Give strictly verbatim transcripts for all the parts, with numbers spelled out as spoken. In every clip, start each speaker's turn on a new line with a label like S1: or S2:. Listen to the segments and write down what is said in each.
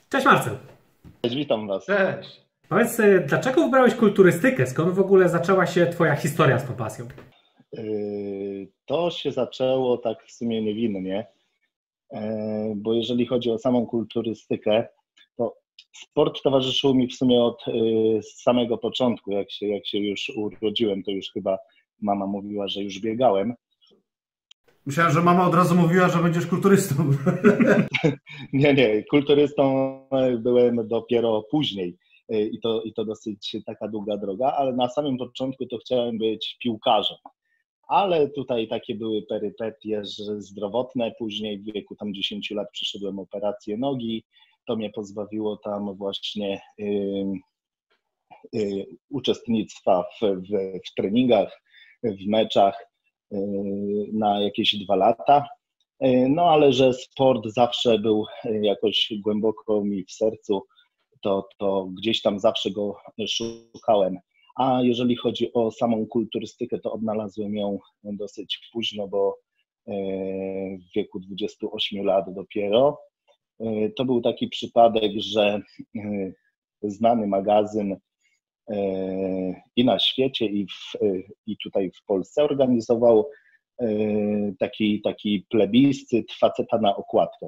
S1: Cześć Marcel.
S2: Cześć, witam Was.
S3: Cześć.
S1: Powiedz, y, dlaczego wybrałeś kulturystykę? Skąd w ogóle zaczęła się Twoja historia z tą pasją?
S2: Yy, To się zaczęło tak w sumie niewinnie, yy, bo jeżeli chodzi o samą kulturystykę, to sport towarzyszył mi w sumie od yy, samego początku. Jak się, jak się już urodziłem, to już chyba mama mówiła, że już biegałem.
S3: Myślałem, że mama od razu mówiła, że będziesz kulturystą.
S2: Nie, nie, kulturystą byłem dopiero później yy, i to, i to dosyć taka długa droga, ale na samym początku to chciałem być piłkarzem. Ale tutaj takie były perypetie że zdrowotne. Później w wieku tam dziesięciu lat przeszedłem operację nogi. To mnie pozbawiło tam właśnie y, y, uczestnictwa w, w, w treningach, w meczach y, na jakieś dwa lata. Y, no ale że sport zawsze był jakoś głęboko mi w sercu, to, to gdzieś tam zawsze go szukałem. A jeżeli chodzi o samą kulturystykę, to odnalazłem ją dosyć późno, bo w wieku dwudziestu ośmiu lat dopiero. To był taki przypadek, że znany magazyn i na świecie, i, w, i tutaj w Polsce organizował taki, taki plebiscyt faceta na okładkę.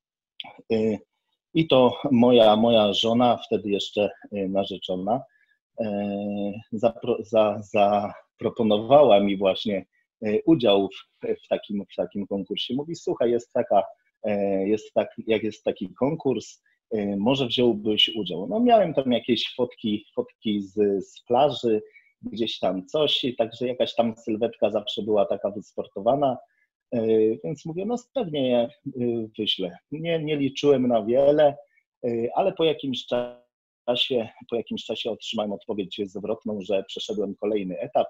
S2: I to moja, moja żona, wtedy jeszcze narzeczona, Zapro, za, zaproponowała mi właśnie udział w, w, takim, w takim konkursie. Mówi, słuchaj, jest taka, jest tak, jak jest taki konkurs, może wziąłbyś udział. No miałem tam jakieś fotki, fotki z, z plaży, gdzieś tam coś, także jakaś tam sylwetka zawsze była taka wysportowana, więc mówię, no pewnie wyślę. Nie, nie liczyłem na wiele, ale po jakimś czasie Czasie, po jakimś czasie otrzymałem odpowiedź zwrotną, że przeszedłem kolejny etap,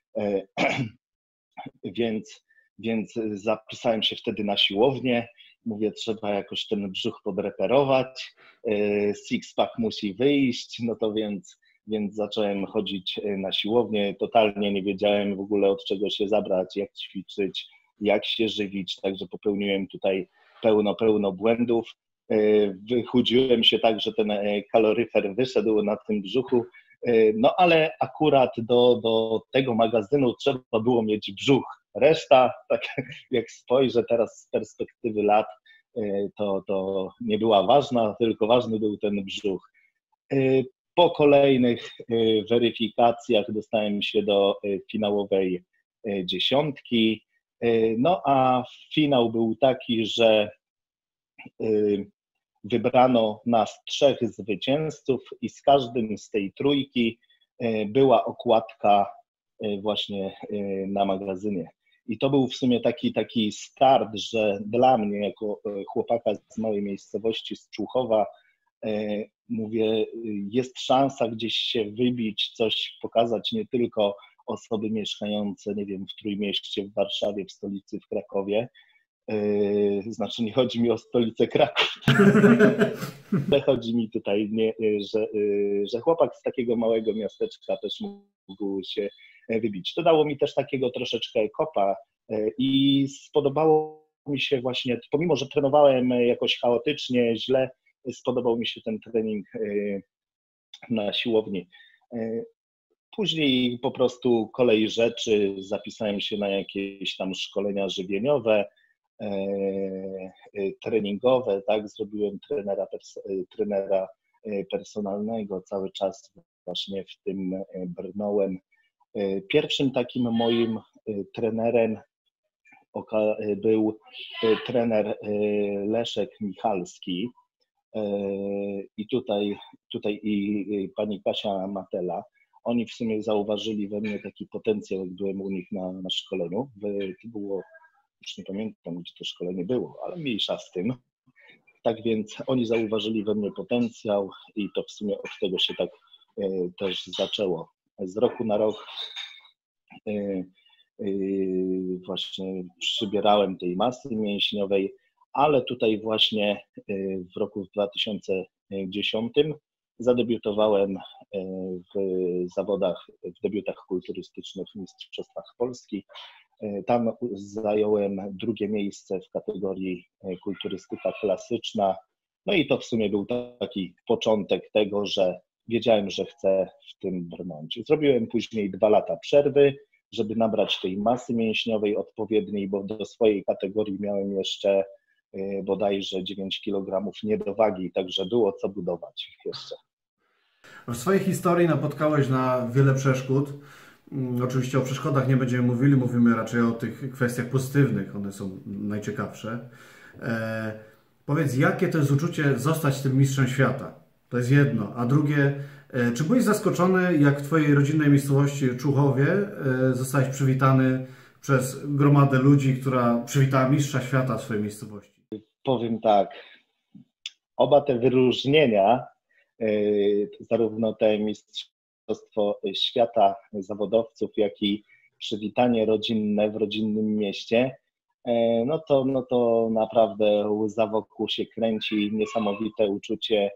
S2: więc, więc zapisałem się wtedy na siłownię. Mówię, trzeba jakoś ten brzuch podreperować, six-pack musi wyjść, no to więc, więc zacząłem chodzić na siłownię. Totalnie nie wiedziałem w ogóle od czego się zabrać, jak ćwiczyć, jak się żywić, także popełniłem tutaj pełno, pełno błędów. Wychudziłem się tak, że ten kaloryfer wyszedł na tym brzuchu, no ale akurat do, do tego magazynu trzeba było mieć brzuch. Reszta, tak jak spojrzę teraz z perspektywy lat, to, to nie była ważna, tylko ważny był ten brzuch. Po kolejnych weryfikacjach dostałem się do finałowej dziesiątki, no a finał był taki, że wybrano nas trzech zwycięzców i z każdym z tej trójki była okładka właśnie na magazynie. I to był w sumie taki, taki start, że dla mnie jako chłopaka z małej miejscowości z Człuchowa, mówię, jest szansa gdzieś się wybić, coś pokazać, nie tylko osoby mieszkające, nie wiem, w Trójmieście, w Warszawie, w stolicy, w Krakowie. Yy, znaczy nie chodzi mi o stolicę Kraków, ale chodzi mi tutaj, nie, że, yy, że chłopak z takiego małego miasteczka też mógł się wybić. To dało mi też takiego troszeczkę kopa yy, i spodobało mi się właśnie, pomimo że trenowałem jakoś chaotycznie, źle, spodobał mi się ten trening yy, na siłowni. Yy, Później po prostu kolej rzeczy, zapisałem się na jakieś tam szkolenia żywieniowe, treningowe, tak, zrobiłem trenera, trenera personalnego, cały czas właśnie w tym brnąłem. Pierwszym takim moim trenerem był trener Leszek Michalski i tutaj, tutaj i pani Kasia Matela. Oni w sumie zauważyli we mnie taki potencjał, jak byłem u nich na, na szkoleniu. To było, już nie pamiętam, gdzie to szkolenie było, ale mniejsza z tym. Tak więc oni zauważyli we mnie potencjał i to w sumie od tego się tak y, też zaczęło. Z roku na rok y, y, właśnie przybierałem tej masy mięśniowej, ale tutaj właśnie y, w roku dwa tysiące dziesiątym zadebiutowałem w zawodach, w debiutach kulturystycznych w Mistrzostwach Polski. Tam zająłem drugie miejsce w kategorii kulturystyka klasyczna No i to w sumie był taki początek tego, że wiedziałem, że chcę w tym brnąć. Zrobiłem później dwa lata przerwy, żeby nabrać tej masy mięśniowej odpowiedniej, bo do swojej kategorii miałem jeszcze bodajże dziewięć kilogramów niedowagi, także było co budować jeszcze.
S3: W swojej historii napotkałeś na wiele przeszkód. Oczywiście o przeszkodach nie będziemy mówili, mówimy raczej o tych kwestiach pozytywnych, one są najciekawsze. E, powiedz, jakie to jest uczucie zostać tym mistrzem świata? To jest jedno. A drugie, e, czy byłeś zaskoczony, jak w twojej rodzinnej miejscowości Czuchowie e, zostałeś przywitany przez gromadę ludzi, która przywitała mistrza świata w swojej miejscowości?
S2: Powiem tak, oba te wyróżnienia, zarówno te mistrzostwo świata zawodowców, jak i przywitanie rodzinne w rodzinnym mieście, no to, no to naprawdę łza wokół się kręci, niesamowite uczucie.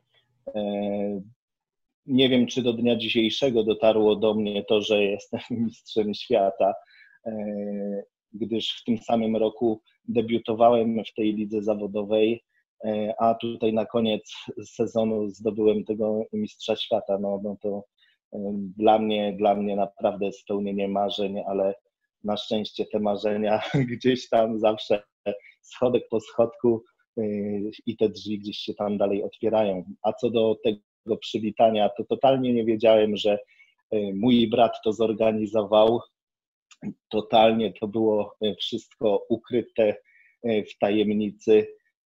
S2: Nie wiem, czy do dnia dzisiejszego dotarło do mnie to, że jestem mistrzem świata, gdyż w tym samym roku debiutowałem w tej lidze zawodowej, a tutaj na koniec sezonu zdobyłem tego mistrza świata. No, no to dla mnie, dla mnie naprawdę spełnienie marzeń, ale na szczęście te marzenia gdzieś tam zawsze schodek po schodku i te drzwi gdzieś się tam dalej otwierają. A co do tego przywitania, to totalnie nie wiedziałem, że mój brat to zorganizował. Totalnie to było wszystko ukryte w tajemnicy.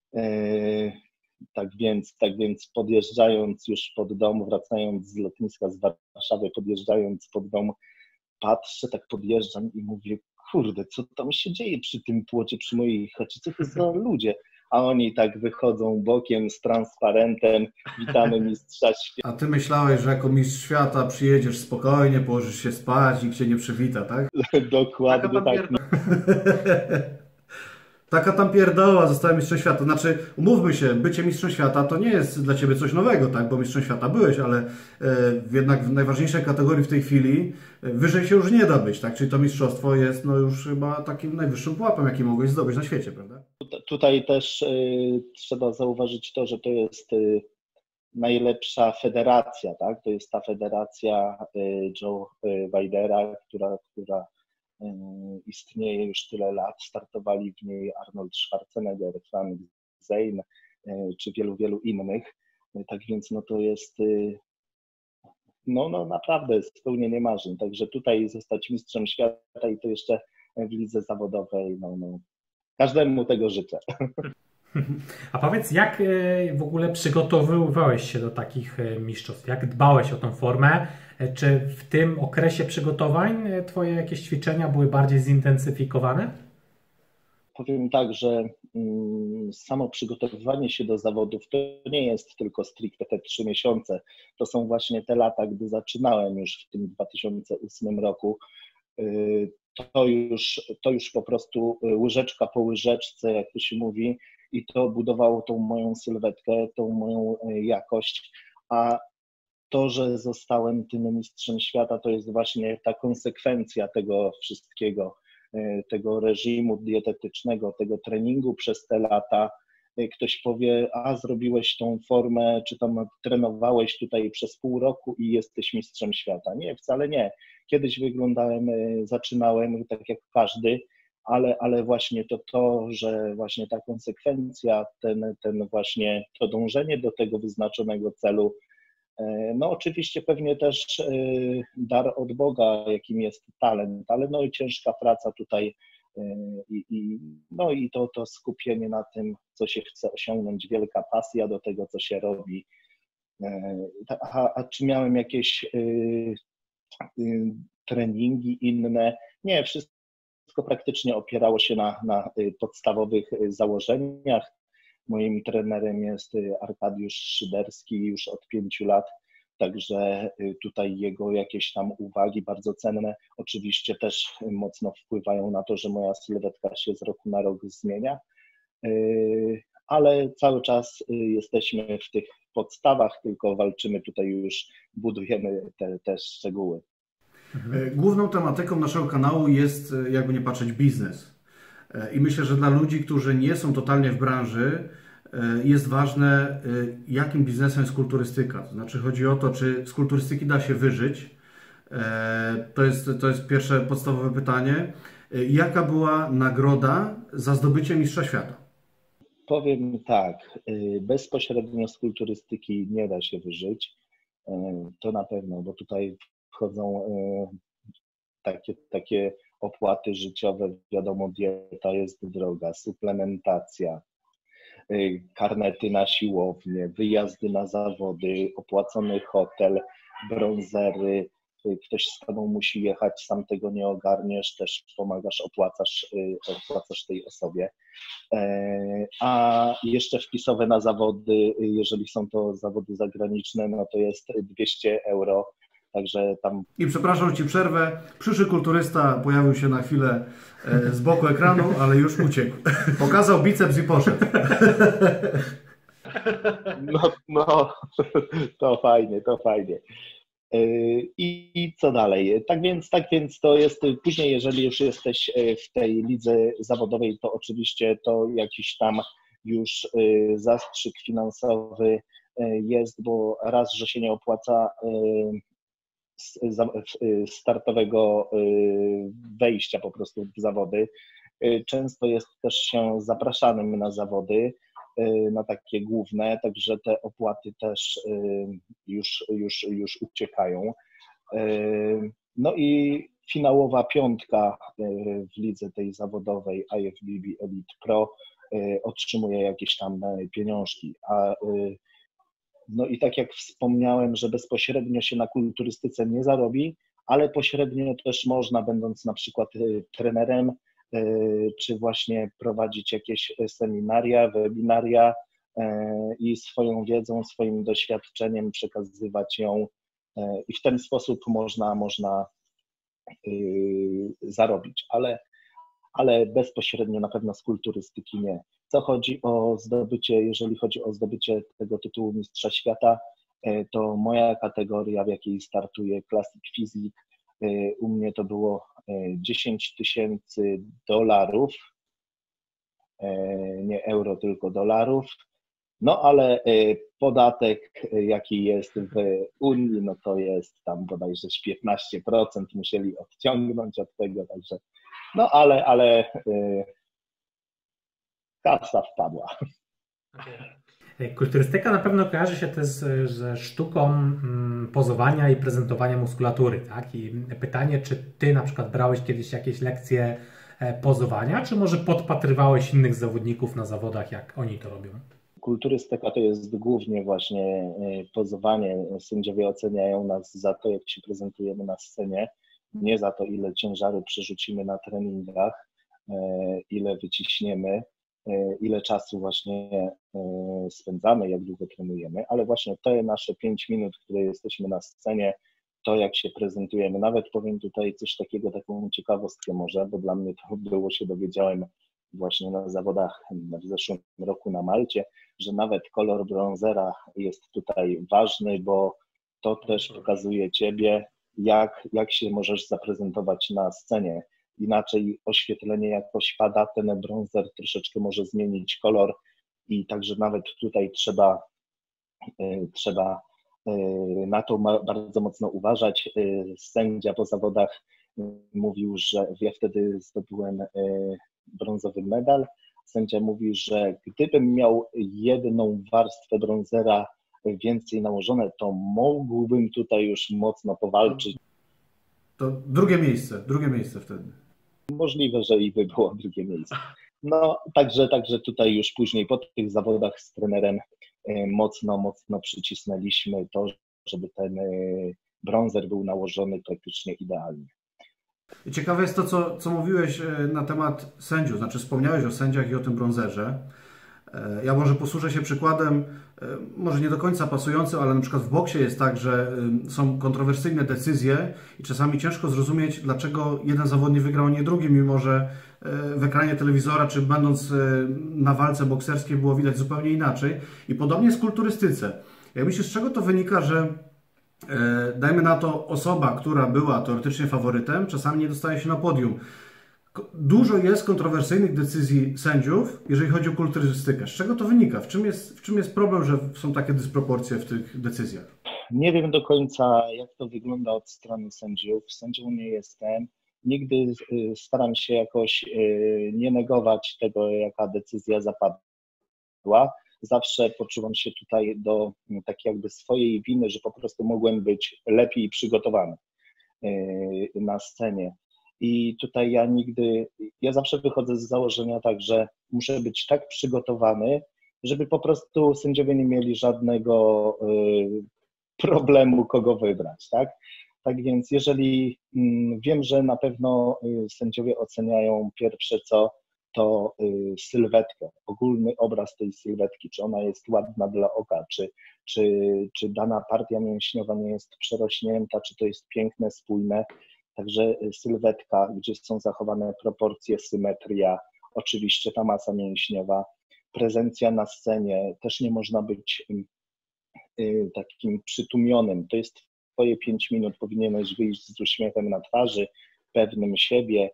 S2: Tak więc, tak więc podjeżdżając już pod dom, wracając z lotniska z Warszawy, podjeżdżając pod dom, patrzę, tak podjeżdżam i mówię, kurde, co tam się dzieje przy tym płocie, przy mojej chacie, co to za ludzie? A oni tak wychodzą bokiem z transparentem, witamy mistrza świata.
S3: A ty myślałeś, że jako mistrz świata przyjedziesz spokojnie, położysz się spać, nikt cię nie przywita, tak?
S2: Dokładnie tak.
S3: Taka tam pierdoła, zostałem mistrzem świata. Znaczy, umówmy się, bycie mistrzem świata to nie jest dla ciebie coś nowego, tak? Bo mistrzem świata byłeś, ale e, jednak w najważniejszej kategorii w tej chwili e, wyżej się już nie da być, tak? Czyli to mistrzostwo jest no już chyba takim najwyższym pułapem, jaki mogłeś zdobyć na świecie, prawda?
S2: Tutaj też y, trzeba zauważyć to, że to jest y, najlepsza federacja, tak? To jest ta federacja y, Joe Weidera, która, która y, istnieje już tyle lat. Startowali w niej Arnold Schwarzenegger, Frank Zane y, czy wielu, wielu innych. Y, tak więc no to jest y, no, no naprawdę spełnienie marzeń. Także tutaj zostać mistrzem świata i to jeszcze w lidze zawodowej, no, no każdemu tego życzę.
S1: A powiedz, jak w ogóle przygotowywałeś się do takich mistrzostw? Jak dbałeś o tą formę? Czy w tym okresie przygotowań twoje jakieś ćwiczenia były bardziej zintensyfikowane?
S2: Powiem tak, że samo przygotowywanie się do zawodów to nie jest tylko stricte te trzy miesiące. To są właśnie te lata, gdy zaczynałem już w tym dwa tysiące ósmym roku. To już, to już po prostu łyżeczka po łyżeczce, jak to się mówi, i to budowało tą moją sylwetkę, tą moją jakość, a to, że zostałem tym mistrzem świata, to jest właśnie ta konsekwencja tego wszystkiego, tego reżimu dietetycznego, tego treningu przez te lata. Ktoś powie, a zrobiłeś tą formę, czy tam trenowałeś tutaj przez pół roku i jesteś mistrzem świata. Nie, wcale nie. Kiedyś wyglądałem, zaczynałem tak jak każdy, ale, ale właśnie to to, że właśnie ta konsekwencja, ten, ten właśnie to dążenie do tego wyznaczonego celu, no oczywiście pewnie też dar od Boga, jakim jest talent, ale no i ciężka praca tutaj i, i, no i to, to skupienie na tym, co się chce osiągnąć, wielka pasja do tego, co się robi. A, a czy miałem jakieś y, y, treningi inne? Nie, wszystko praktycznie opierało się na, na podstawowych założeniach. Moim trenerem jest Arkadiusz Szyderski już od pięciu lat, także tutaj jego jakieś tam uwagi bardzo cenne oczywiście też mocno wpływają na to, że moja sylwetka się z roku na rok zmienia, ale cały czas jesteśmy w tych podstawach, tylko walczymy tutaj już, budujemy te, te szczegóły.
S3: Główną tematyką naszego kanału jest, jakby nie patrzeć, biznes. I myślę, że dla ludzi, którzy nie są totalnie w branży, jest ważne, jakim biznesem jest kulturystyka. To znaczy chodzi o to, czy z kulturystyki da się wyżyć. To jest, to jest pierwsze podstawowe pytanie. Jaka była nagroda za zdobycie Mistrza Świata?
S2: Powiem tak, bezpośrednio z kulturystyki nie da się wyżyć. To na pewno, bo tutaj wchodzą takie, takie opłaty życiowe. Wiadomo, dieta jest droga, suplementacja, karnety na siłownię, wyjazdy na zawody, opłacony hotel, brązery. Ktoś z tobą musi jechać, sam tego nie ogarniesz, też pomagasz, opłacasz, opłacasz tej osobie. A jeszcze wpisowe na zawody, jeżeli są to zawody zagraniczne, no to jest dwieście euro. Także tam...
S3: I przepraszam, że ci przerwę. Przyszły kulturysta pojawił się na chwilę z boku ekranu, ale już uciekł. Pokazał biceps i poszedł.
S2: No, no to fajnie, to fajnie. I, I co dalej? Tak więc, tak więc to jest, później jeżeli już jesteś w tej lidze zawodowej, to oczywiście to jakiś tam już zastrzyk finansowy jest, bo raz, że się nie opłaca startowego wejścia po prostu w zawody. Często jest też się zapraszanym na zawody, na takie główne, także te opłaty też już, już, już uciekają. No i finałowa piątka w lidze tej zawodowej I F B B Elite Pro otrzymuje jakieś tam pieniążki, a no i tak jak wspomniałem, że bezpośrednio się na kulturystyce nie zarobi, ale pośrednio też można, będąc na przykład trenerem, czy właśnie prowadzić jakieś seminaria, webinaria i swoją wiedzą, swoim doświadczeniem przekazywać ją i w ten sposób można, można zarobić, ale, ale bezpośrednio na pewno z kulturystyki nie. Co chodzi o zdobycie, jeżeli chodzi o zdobycie tego tytułu Mistrza Świata, to moja kategoria, w jakiej startuję, Classic Physique, u mnie to było dziesięć tysięcy dolarów, nie euro, tylko dolarów. No ale podatek, jaki jest w Unii, no to jest tam bodajże piętnaście procent musieli odciągnąć od tego, także no ale, ale kasa wpadła.
S1: Kulturystyka na pewno kojarzy się też ze sztuką pozowania i prezentowania muskulatury, tak? I pytanie, czy ty na przykład brałeś kiedyś jakieś lekcje pozowania, czy może podpatrywałeś innych zawodników na zawodach, jak oni to robią?
S2: Kulturystyka to jest głównie właśnie pozowanie. Sędziowie oceniają nas za to, jak się prezentujemy na scenie, nie za to, ile ciężaru przerzucimy na treningach, ile wyciśniemy, ile czasu właśnie spędzamy, jak długo trenujemy, ale właśnie te nasze pięć minut, które jesteśmy na scenie, to jak się prezentujemy. Nawet powiem tutaj coś takiego, taką ciekawostkę może, bo dla mnie to było, się dowiedziałem właśnie na zawodach w zeszłym roku na Malcie, że nawet kolor brązera jest tutaj ważny, bo to też pokazuje ciebie, jak, jak się możesz zaprezentować na scenie. Inaczej oświetlenie jakoś pada, ten brązer troszeczkę może zmienić kolor i także nawet tutaj trzeba, trzeba na to bardzo mocno uważać. Sędzia po zawodach mówił, że ja wtedy zdobyłem brązowy medal. Sędzia mówi, że gdybym miał jedną warstwę brązera więcej nałożone, to mógłbym tutaj już mocno powalczyć.
S3: To drugie miejsce, drugie miejsce wtedy.
S2: Możliwe, że i by było drugie miejsce. No, także, także tutaj już później po tych zawodach z trenerem mocno, mocno przycisnęliśmy to, żeby ten brązer był nałożony praktycznie idealnie.
S3: Ciekawe jest to, co, co mówiłeś na temat sędziów, znaczy wspomniałeś o sędziach i o tym brązerze. Ja może posłużę się przykładem, może nie do końca pasującym, ale na przykład w boksie jest tak, że są kontrowersyjne decyzje i czasami ciężko zrozumieć, dlaczego jeden zawodnik wygrał, a nie drugi, mimo że w ekranie telewizora, czy będąc na walce bokserskiej było widać zupełnie inaczej. I podobnie jest w kulturystyce. Jak myślisz, z czego to wynika, że dajmy na to osoba, która była teoretycznie faworytem, czasami nie dostaje się na podium. Dużo jest kontrowersyjnych decyzji sędziów, jeżeli chodzi o kulturystykę. Z czego to wynika? W czym jest, w czym jest problem, że są takie dysproporcje w tych decyzjach?
S2: Nie wiem do końca, jak to wygląda od strony sędziów. Sędzią nie jestem. Nigdy staram się jakoś nie negować tego, jaka decyzja zapadła. Zawsze poczuwam się tutaj do takiej jakby swojej winy, że po prostu mogłem być lepiej przygotowany na scenie. I tutaj ja nigdy, ja zawsze wychodzę z założenia tak, że muszę być tak przygotowany, żeby po prostu sędziowie nie mieli żadnego problemu, kogo wybrać, tak? Tak więc jeżeli wiem, że na pewno sędziowie oceniają pierwsze co, to sylwetkę, ogólny obraz tej sylwetki, czy ona jest ładna dla oka, czy, czy, czy dana partia mięśniowa nie jest przerośnięta, czy to jest piękne, spójne. Także sylwetka, gdzie są zachowane proporcje, symetria, oczywiście ta masa mięśniowa, prezencja na scenie, też nie można być takim przytłumionym. To jest twoje pięć minut, powinieneś wyjść z uśmiechem na twarzy, pewnym siebie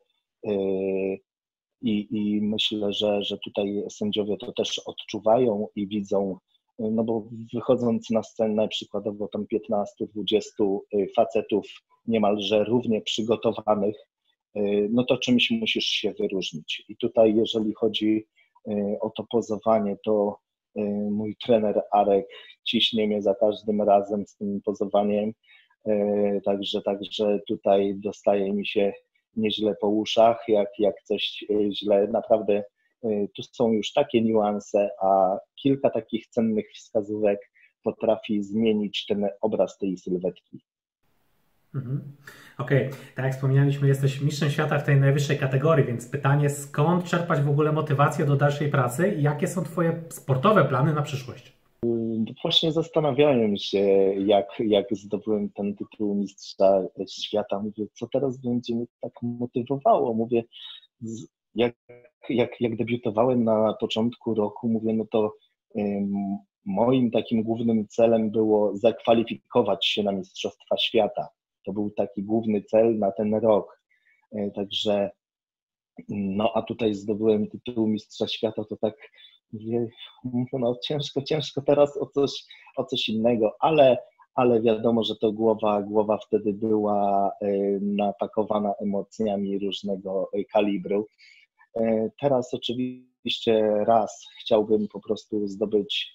S2: i, i myślę, że, że tutaj sędziowie to też odczuwają i widzą, no bo wychodząc na scenę przykładowo tam piętnastu dwudziestu facetów niemalże równie przygotowanych, no to czymś musisz się wyróżnić. I tutaj jeżeli chodzi o to pozowanie, to mój trener Arek ciśnie mnie za każdym razem z tym pozowaniem, także, także tutaj dostaje mi się nieźle po uszach, jak, jak coś źle. Naprawdę tu są już takie niuanse, a kilka takich cennych wskazówek potrafi zmienić ten obraz tej sylwetki.
S1: Mhm. Okej, okay. Tak jak wspomnieliśmy, jesteś mistrzem świata w tej najwyższej kategorii, więc pytanie, skąd czerpać w ogóle motywację do dalszej pracy i jakie są Twoje sportowe plany na przyszłość?
S2: Właśnie zastanawiałem się, jak, jak zdobyłem ten tytuł mistrza świata. Mówię, co teraz będzie mnie tak motywowało? Mówię, jak, jak, jak debiutowałem na początku roku, mówię, no to um, moim takim głównym celem było zakwalifikować się na mistrzostwa świata. To był taki główny cel na ten rok. Także, no a tutaj zdobyłem tytuł mistrza świata, to tak mówię, no ciężko, ciężko teraz o coś, o coś innego, ale, ale wiadomo, że to głowa, głowa wtedy była napakowana emocjami różnego kalibru. Teraz oczywiście raz chciałbym po prostu zdobyć,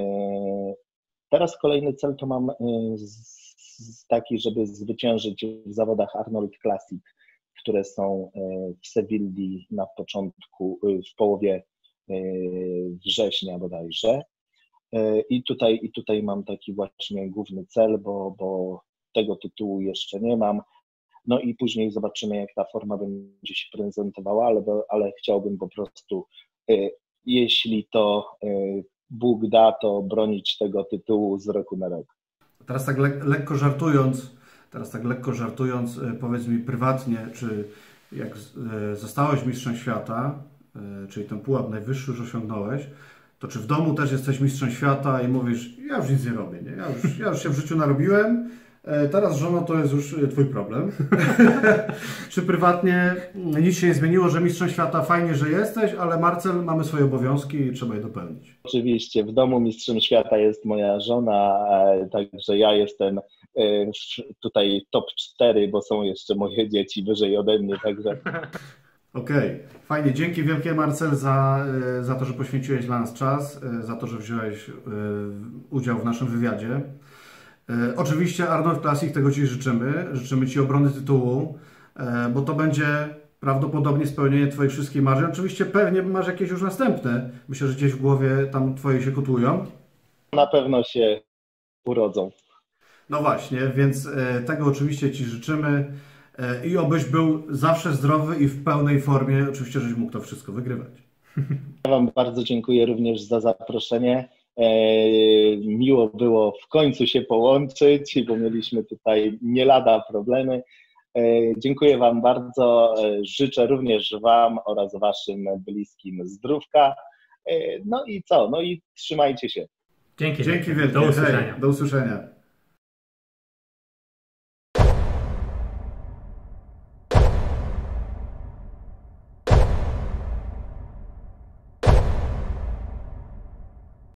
S2: teraz kolejny cel to mam taki, żeby zwyciężyć w zawodach Arnold Classic, które są w Sewilli na początku, w połowie września bodajże. I tutaj, i tutaj mam taki właśnie główny cel, bo, bo tego tytułu jeszcze nie mam. No i później zobaczymy, jak ta forma będzie się prezentowała, ale, ale chciałbym po prostu, jeśli to Bóg da, to bronić tego tytułu z roku na rok.
S3: Teraz tak le lekko żartując, teraz tak lekko żartując, powiedz mi prywatnie, czy jak zostałeś mistrzem świata, czyli ten pułap najwyższy już osiągnąłeś, to czy w domu też jesteś mistrzem świata i mówisz, ja już nic nie robię, nie? Ja, już, ja już się w życiu narobiłem, teraz żono to jest już twój problem. Czy prywatnie nic się nie zmieniło, że mistrzem świata fajnie, że jesteś, ale Marcel, mamy swoje obowiązki i trzeba je dopełnić.
S2: Oczywiście, w domu mistrzem świata jest moja żona, także ja jestem tutaj top cztery, bo są jeszcze moje dzieci wyżej ode mnie, także...
S3: Okej, okay. Fajnie. Dzięki wielkie, Marcel, za, za to, że poświęciłeś dla nas czas, za to, że wziąłeś udział w naszym wywiadzie. Oczywiście Arnold Classic, tego Ci życzymy. Życzymy Ci obrony tytułu, bo to będzie prawdopodobnie spełnienie Twoich wszystkich marzeń. Oczywiście pewnie masz jakieś już następne. Myślę, że gdzieś w głowie tam Twoje się kotłują.
S2: Na pewno się urodzą.
S3: No właśnie, więc tego oczywiście Ci życzymy. I obyś był zawsze zdrowy i w pełnej formie, oczywiście, żebyś mógł to wszystko wygrywać.
S2: Ja Wam bardzo dziękuję również za zaproszenie. Miło było w końcu się połączyć, bo mieliśmy tutaj nie lada problemy. Dziękuję Wam bardzo. Życzę również Wam oraz Waszym bliskim zdrówka. No i co? No i trzymajcie się.
S1: Dzięki.
S3: Dzięki wielkie.
S1: Do usłyszenia.
S3: Hej, do usłyszenia.